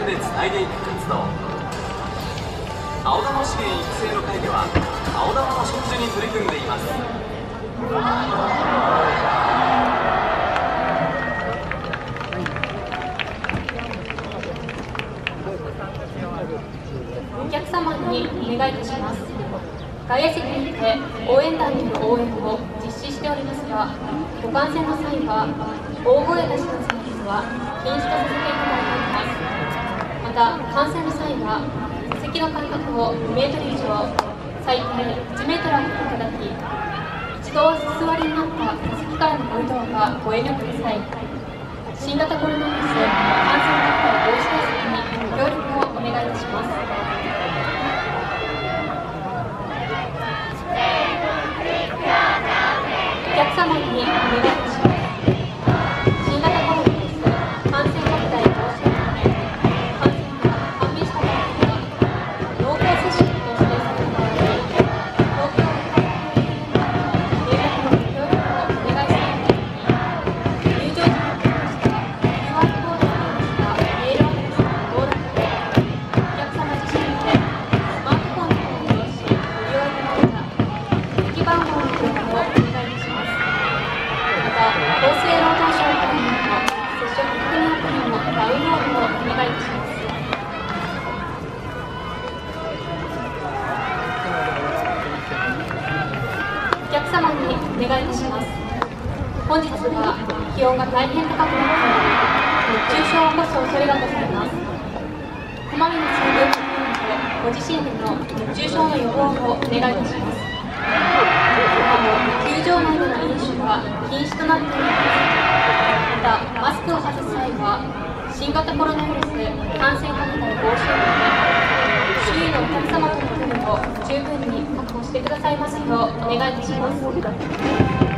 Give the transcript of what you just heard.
力でつないでいく活動。青玉資源育成の会では青玉の植樹に取り組んでいます。 お客様にお願いいたします。外野席にて応援団による応援を実施しておりますが、ご観戦の際は大声出しの参加は禁止とさせていただいております。また観戦の際は席の間隔を2メートル以上、最低1メートル空けていただき、一度お座りになった席からのご移動はご遠慮ください。新型コロナウイルス感染拡大防止対策にご協力をお願いいたします。お客様にお願いいたします。新型コロナウイルス感染拡大防止のため、感染が判明した場合には濃厚接触と指定された場合に、東京医科大学病院のご協力をお願いしたいときに、入場時に記したQRコードを入したメールアドレスの登録で、お客様自身でスマートフォンの方を利用し、ご利用いただいた席番号の登録をお願いいたします。また、厚生労働省からの接触確認アプリのダウンロードをお願いいたします。お客様にお願いいたします。本日は気温が大変高くなっており、熱中症を起こす恐れがございます。こまめな水分補給とご自身での熱中症の予防をお願いいたします。球場内での飲酒は禁止となっております。また、マスクを外す際は新型コロナウイルス感染拡大防止のため、周囲のお客様との距離を十分に確保してくださいますようお願いいたします。